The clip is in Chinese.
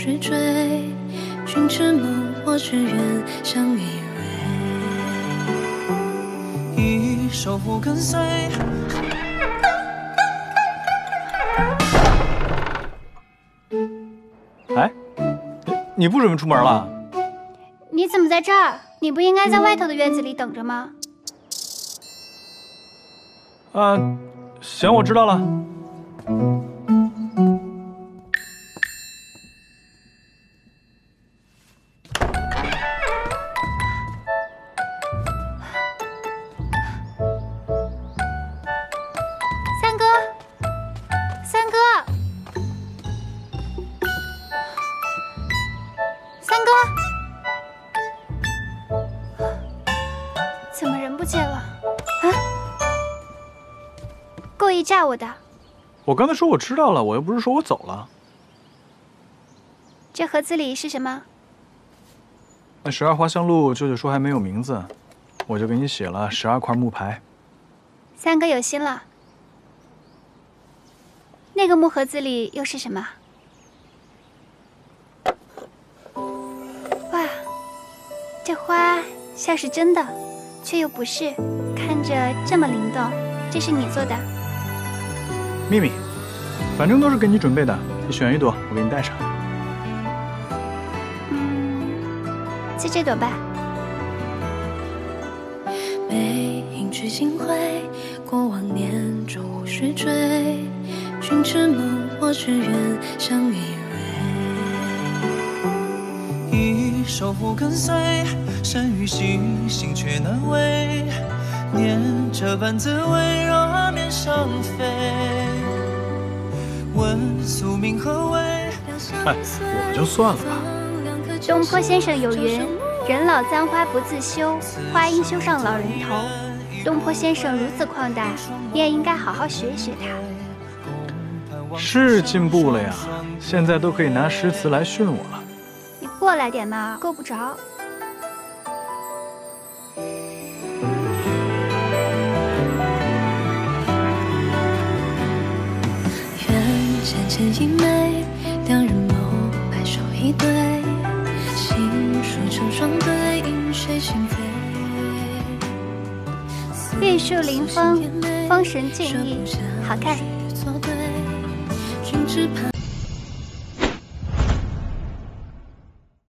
去追，君之梦，我只愿相依偎，一守护跟随。 哎，你不准备出门了？ 你怎么在这儿？你不应该在外头的院子里等着吗？ 行，我知道了。 三哥，三哥，三哥，怎么人不见了？啊？故意炸我的？ 我刚才说我知道了，我又不是说我走了。 这盒子里是什么？ 那12花香露，舅舅说还没有名字，我就给你写了12块木牌。 三哥有心了。那个木盒子里又是什么？哇，这花像是真的，却又不是，看着这么灵动。这是你做的？ 秘密，反正都是给你准备的，你选一朵，我给你带上。 就这朵吧。 背影聚精会，过往念中无需追，君之梦，我只愿相依偎，一守护跟随，身与心，心却难违，念这般滋味，若面上飞，问宿命何为？ 哎，我们就算了吧。 东坡先生有云：人老簪花不自修，花应修上老人头。东坡先生如此旷达，你也应该好好学一学他。 是进步了呀，现在都可以拿诗词来训我了。 你过来点嘛，够不着。 愿浅浅一枚，两人眸，白首一对，心书成双对，饮水轻飞。 玉树临风，风神俊逸，好看。